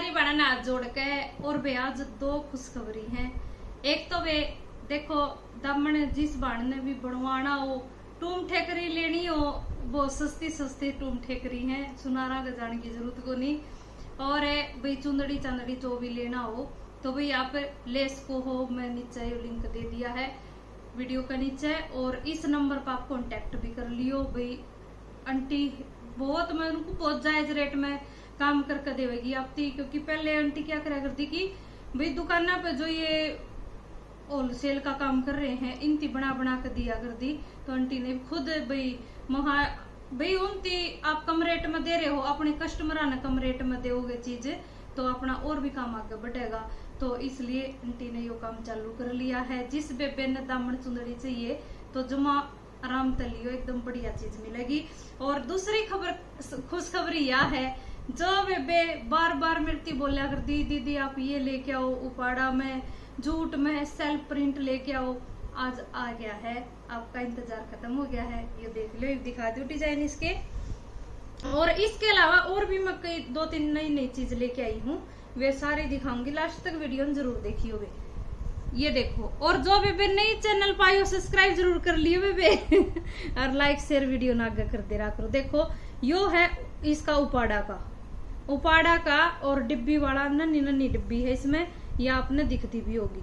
भाई बहना ने हाथ जोड़ के और वे आज दो खुशखबरी हैं। एक तो वे देखो दमन जिस बाण ने भी बनवाना हो टूम ठेकरी लेनी हो वो सस्ती सस्ती टूम ठेकरी है, सुनारा का जाने की जरूरत को नहीं। और भाई चुंदड़ी चंदड़ी जो भी लेना हो तो भाई आप लेस को हो, मैं नीचे लिंक दे दिया है वीडियो के नीचे, और इस नंबर पर आप कांटेक्ट भी कर लियो। भाई आंटी बहुत मैं उनको बहुत जायज रेट में काम करके देवेगी आपकी, क्योंकि पहले आंटी क्या करा करती कि भाई दुकाना पे जो ये होलसेल का काम कर रहे हैं इनती बना बना कर दिया कर दी, तो आंटी ने खुद भाई उनती आप कम रेट में दे रहे हो, अपने कस्टमर ने कम रेट में दोगे चीज तो अपना और भी काम आगे बढ़ेगा। तो इसलिए आंटी ने यो काम चालू कर लिया है। जिस बेबे ने दामन चुंदड़ी चाहिए तो जमा आराम तलियो, एकदम बढ़िया चीज मिलेगी। और दूसरी खबर खुशखबरी यह है, जो बेबे बार बार मिलती बोलिया कर दी दीदी आप ये लेके आओ उपाड़ा में, जूट में सेल्फ प्रिंट लेके आओ, आज आ गया है, आपका इंतजार खत्म हो गया है। ये देख लो, दिखा दो डिजाइन इसके। और इसके अलावा और भी मैं कई दो तीन नई नई चीज लेके आई हूँ, वे सारे दिखाऊंगी, लास्ट तक वीडियो जरूर देखियो वे। ये देखो, और जो बेबे नई चैनल पाई हो सब्सक्राइब जरूर कर लियो बेबे और लाइक शेयर वीडियो ना आगे कर दे रहा करो। देखो यो है इसका उपाड़ा का और डिब्बी वाला नन्ही नन्ही डिब्बी है इसमें, ये आपने दिखती भी होगी।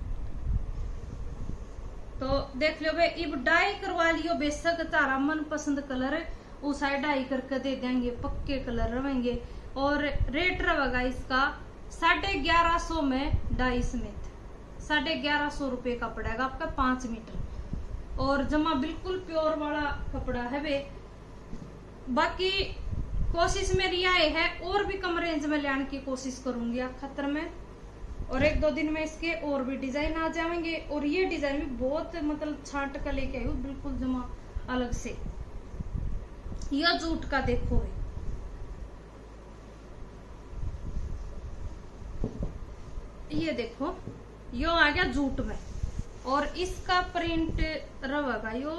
तो देख लो बे, इब डाई करवा लियो, बेशक तारा मन पसंद कलर उस साइड डाई करके दे देंगे, पक्के कलर रहेंगे। और रेट रहेगा इसका 1150 में डाई समेत 1150 रुपए का पड़ेगा आपका 5 मीटर, और जमा बिल्कुल प्योर वाला कपड़ा है वे। बाकी कोशिश मेरी यह है और भी कम रेंज में लाने की कोशिश करूंगी आप खतर में, और एक दो दिन में इसके और भी डिजाइन आ जाएंगे। और ये डिजाइन भी बहुत मतलब छांट का लेके आई हूँ, बिल्कुल जमा अलग से। यह जूट का देखो है, ये देखो यो आ गया जूट में, और इसका प्रिंट रहेगा यो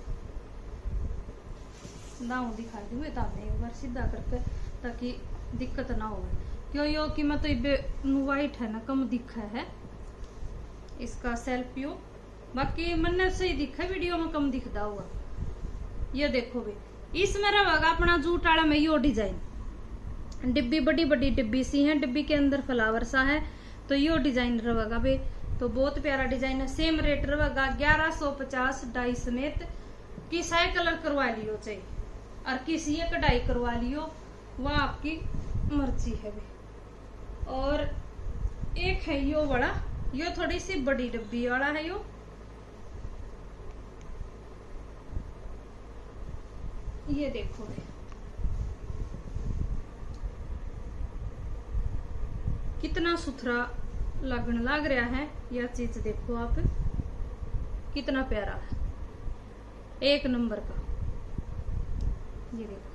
दाऊ दिखा दूँ एक बार सीधा करके ताकि दिक्कत ना हो, क्यों यो कि मैं तो वाइट है ना कम दिखा है इसका सेल्फ यो, बाकी मैंने सही दिखा वीडियो में कम दिखता होगा। ये देखो भी इसमें रहेगा अपना जूट वाला में यो डिजाइन, डिब्बी बड़ी बड़ी डिब्बी सी है, डिब्बी के अंदर फ्लावर सा है, तो यो डिजाइन रहेगा बे। तो बहुत प्यारा डिजाइन है, सेम रेट रहेगा 1150 डाई समेत। किसी कलर करवा लियो चाहिए और किसी ये कढ़ाई करवा लियो, वह आपकी मर्जी है बे। और एक है यो बड़ा, यो थोड़ी सी बड़ी डब्बी वाला है यो, ये देखो बे कितना सुथरा लगने लग रहा है। यह चीज देखो आप कितना प्यारा है, एक नंबर का। ये देखो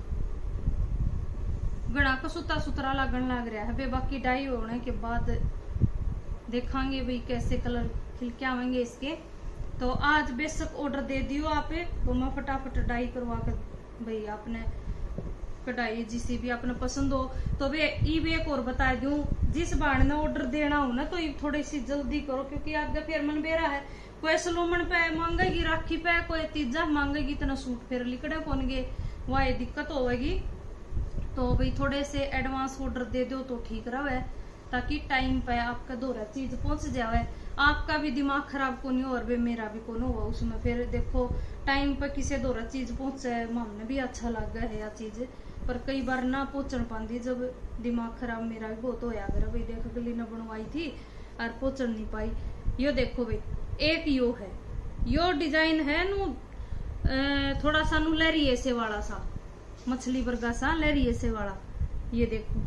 गणा को सुता सुथरा लगन लग रहा है बे। बाकी डाई होने के बाद देखांगे भाई कैसे कलर खिल के आवेंगे इसके। तो आज बेशक ऑर्डर दे दियो आप, तो मैं फटाफट डाई करवा कर भाई आपने कढ़ाई जिसी भी आपने पसंद हो। तो वे एक और बता दूं, जिस बाण ने ऑर्डर देना हो ना तो थोड़ी सी जल्दी करो, क्योंकि आगे फिर मन बेरा है, कोई सलोमन पे मांगेगी, राखी पे कोई तीजा मांगेगी, इतना सूट फिर लिकड़े कौन गे, वह दिक्कत होगी। तो भाई थोड़े से एडवांस ऑर्डर दे दो तो ठीक रहे, ताकि टाइम पे आपका दोहरा चीज पहुंच जाए, आपका भी दिमाग खराब को नहीं हो और भी मेरा भी को नहीं हो उसमें। फिर देखो टाइम पे किसी दोहरा चीज पहुंचे, हमने भी अच्छा लग गया है यह चीज, पर कई बार ना पहुंचन पाती, जब दिमाग खराब मेरा भी बहुत होया कर भाई। देख गली ने बनवाई थी और पहुंचन नहीं पाई। यो देखो भाई एक यो है, यो डिजाइन है नु थोड़ा सा नु लहरिए से वाला सा, मछली वर्गा सा लहरिए से वाला। ये देखो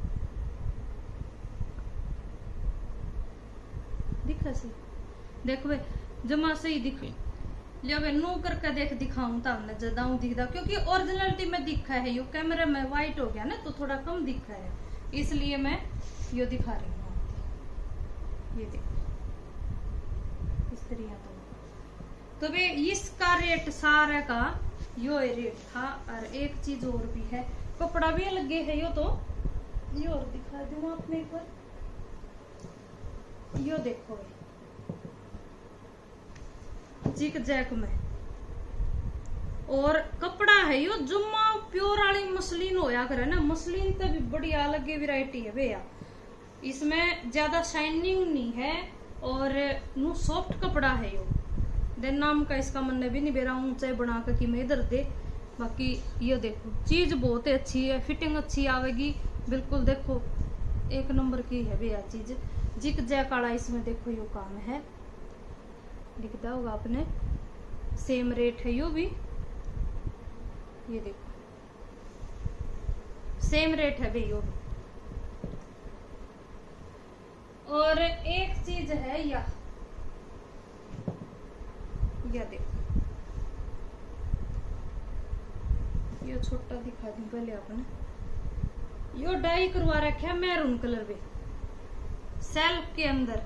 दिखा सी, देखो भाई जमा सही दिख लिया वे, नू करके देख दिखाऊं तब न ज्यादा दिखता, क्योंकि ओरिजिनलिटी में दिखा है, यो कैमरे में वाइट हो गया ना तो थोड़ा कम दिखा है, इसलिए मैं यो दिखा रही हूँ। ये देखो इस तरह तो वे इसका रेट सारा का यो रेट था। और एक चीज और भी है, कपड़ा भी अलग है यो, तो ये और दिखा दूं आपने एक बार, यो देखो जिक जैक में, और कपड़ा है यो जुम्मा प्योर वाली मसलिन होया करे ना, मसलिन तो भी बढ़िया अलग वैरायटी है भैया। इसमें ज्यादा शाइनिंग नहीं है और नु सॉफ्ट कपड़ा है यो। देन नाम का इसका मन भी नहीं बेरा ऊंचाई बना कर कि मैं इधर दे। बाकी ये देखो चीज बहुत ही अच्छी है, फिटिंग अच्छी आवेगी बिल्कुल। देखो एक नंबर की है भैया चीज। जिक जैक वाला इसमें देखो यो काम है, दिखता होगा आपने। सेम रेट है यो भी, ये देखो सेम रेट है भैया। और एक चीज है यह देखो, ये छोटा दिखा दूं पहले आपने। यो डाई करवा रखा है मैरून कलर में, सेल्फ के अंदर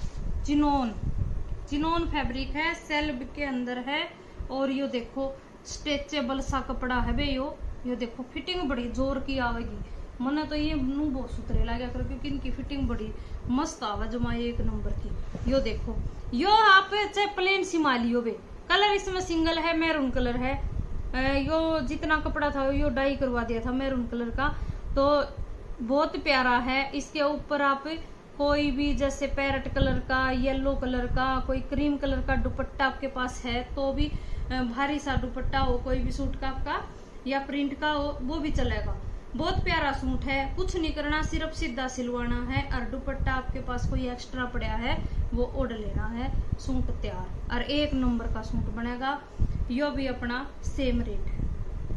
चिनोन फैब्रिक है, सेल्फ के अंदर है। और यो देखो स्ट्रेचेबल सा कपड़ा है बे यो देखो फिटिंग बड़ी जोर की आवेगी। मने तो ये नू बहुत सुथरे लगा कर, क्योंकि इनकी फिटिंग बड़ी मस्त आवा जो माए एक नंबर की। यो देखो यो आप चाहे प्लेन सिमा लियो बे, कलर इसमें सिंगल है, मैरून कलर है। यो जितना कपड़ा था यो डाई करवा दिया था मैरून कलर का, तो बहुत प्यारा है। इसके ऊपर आप कोई भी जैसे पैरेट कलर का, येलो कलर का, कोई क्रीम कलर का दुपट्टा आपके पास है तो भी, भारी सा दुपट्टा हो कोई भी सूट का आपका या प्रिंट का हो वो भी चलेगा। बहुत प्यारा सूट है, कुछ नहीं करना, सिर्फ सीधा सिलवाना है। और दुपट्टा आपके पास कोई एक्स्ट्रा पड़ा है वो ओढ़ लेना है, सूट तैयार। और एक नंबर का सूट बनेगा। यो भी अपना सेम रेट है।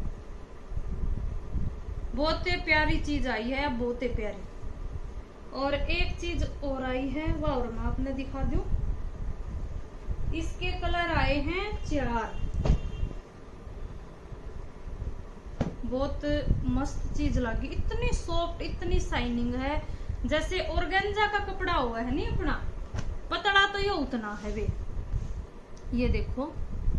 बहुत ही प्यारी चीज आई है, बहुत ही प्यारी। और एक चीज और आई है वह और मैं आपने दिखा दूं। इसके कलर आए हैं 4। बहुत मस्त चीज लगी, इतनी सॉफ्ट इतनी शाइनिंग है, जैसे ऑर्गेन्जा का कपड़ा हुआ है नहीं अपना, पतला तो ये उतना है वे। ये देखो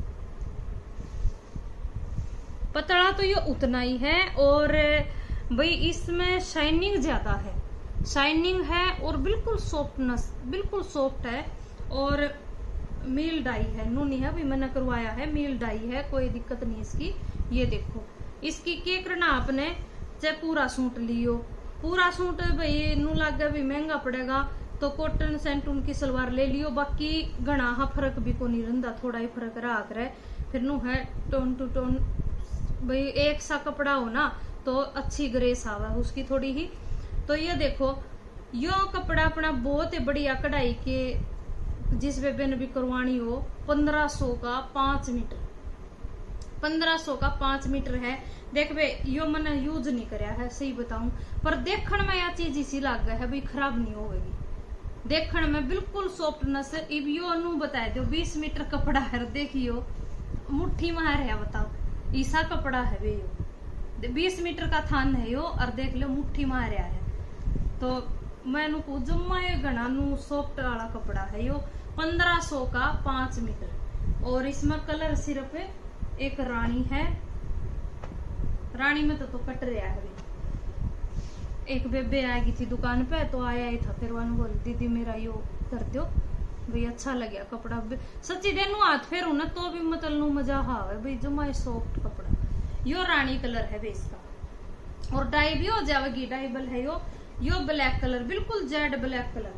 पतला तो ये उतना ही है, और भाई इसमें शाइनिंग ज्यादा है, शाइनिंग है और बिल्कुल सॉफ्टनेस, बिल्कुल सॉफ्ट है। और मील डाई है, नूनी है भाई, मैंने करवाया है, मील डाई है, कोई दिक्कत नहीं इसकी। ये देखो इसकी के करना आपने, चाहे पूरा सूट लियो, पूरा सूट भाई नू लगे भी महंगा पड़ेगा तो कॉटन सेंटून की सलवार ले लियो। बाकी घना हा फर्क भी को नहीं रहा, थोड़ा ही फर्क रहा करे। फिर नू है टोन टू टोन, भाई एक सा कपड़ा हो ना तो अच्छी ग्रेस आवा उसकी थोड़ी ही। तो ये देखो यो कपड़ा अपना बहुत ही बढ़िया कढ़ाई के, जिस बेबे ने भी करवानी हो, 1500 का 5 मीटर, 1500 का 5 मीटर है। देख बे यो मैंने यूज नहीं कराया है सही बताऊं, पर देखने में यह चीज इसी लाग गया है भाई, खराब नहीं होगी देखने में, बिल्कुल सॉफ्टनेस। इब यो नू बता दो 20 मीटर कपड़ा है, देखियो मुट्ठी में है, बताओ ईसा कपड़ा है बे यो, 20 मीटर का थान है यो, और देख लो मुट्ठी में रहा है। तो मैनू को जुम्मा घना नू सॉफ्ट वाला कपड़ा है यो, 1500 का 5 मीटर। और इसमें कलर सिर्फ एक रानी है, रानी में तो कट रहा है। एक बेबे आएगी थी दुकान पे तो आया ही था, फिर वन बोल दीदी मेरा यो कर दो भाई, अच्छा लगे कपड़ा। सच्ची देनू हाथ फेर ना तो भी मतलब मजा हावे भाई, जुम्मा सॉफ्ट कपड़ा। यो रानी कलर है भाई इसका, और डाई भी हो जाएगी, डाइबल है यो ब्लैक कलर, बिल्कुल जेड ब्लैक कलर।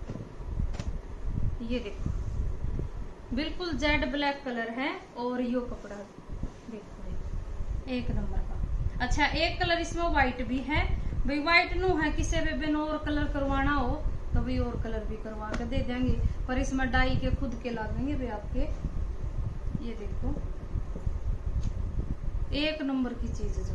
ये देखो बिल्कुल जेड ब्लैक कलर है, और यो कपड़ा देखो एक नंबर का। अच्छा एक कलर इसमें व्हाइट भी है भाई, व्हाइट नो है किसी बेबे ने और कलर करवाना हो तो भाई और कलर भी करवा के दे देंगे, पर इसमें डाई के खुद के लागेंगे भाई आपके। ये देखो एक नंबर की चीज है जो,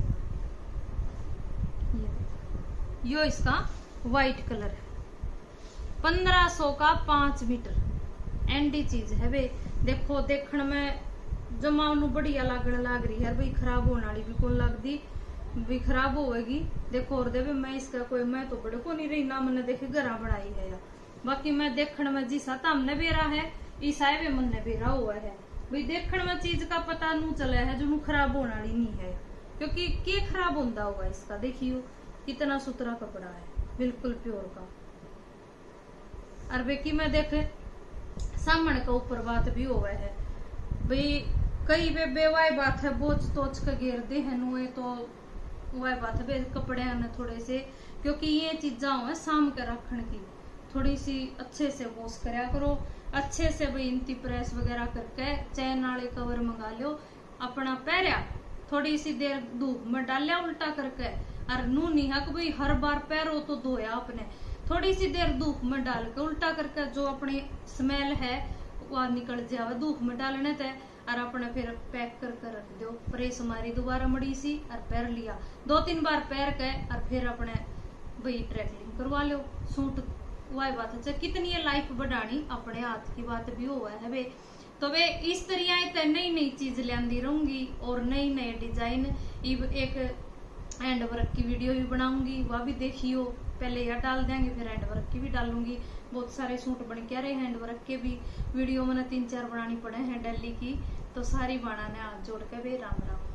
ये देखो यो इसका व्हाइट कलर है, 1500 का 5 मीटर, एंडी चीज है भाई। देखो देखने में जमानू बढ़िया लागने लाग रही है भाई, खराब होने वाली भी कौन लगती भी, खराब होगी। देखो और देवे मैं इसका कोई, मैं तो बड़े को नहीं रही ना, मैंने देखे घरा बनाई है या बाकी मैं देखने में जिसा हमने बेरा है ईसा वे मन ने बेरा हुआ है भाई। देखने में चीज का पता नू चला है जो नू खराब होने वाली नहीं है, क्योंकि के खराब होता होगा इसका। देखियो कितना सुथरा कपड़ा है, बिल्कुल प्योर का। और बेकी में देखे सामने का ऊपर बात भी हुआ है भाई, कई बेवाय बात है बोझ तोच के घेर दे है नुए, तो वह बात है कपड़े ने थोड़े से, क्योंकि ये चीजा हो साम के रखने की, थोड़ी सी अच्छे से वॉश करया करो, अच्छे से भाई इनती प्रेस वगैरह करके चैन वाले कवर मंगा लो, अपना पैरिया थोड़ी सी देर धूप में डालिया उल्टा करके, और नू नहीं है कि भाई हर बार पैरो तो धोया अपने, थोड़ी सी देर धूप में डाल के उल्टा करके जो अपनी स्मेल है वह निकल जावे धूप में डालने ते, और अपने फिर पैक करके रख दो। प्रेस मारी दोबारा मड़ी सी और पैर लिया 2-3 बार पैर के, और फिर अपने भाई ट्रैकलिंग करवा लो सूट। वही बात है कितनी लाइफ बढ़ानी, अपने हाथ की बात भी हुआ है वे। तो वे इस तरह नई नई चीज लाती रहूंगी और नई नए डिजाइन। एक हैंड वर्क की वीडियो भी बनाऊंगी, वह भी देखियो, पहले यह डाल देंगे फिर हैंड वर्क की भी डालूंगी। बहुत सारे सूट बन के रहे हैंड वर्क के भी, वीडियो मैंने 3-4 बनानी पड़े हैं दिल्ली की, तो सारी बाणा ने हाथ जोड़ के वे राम राम।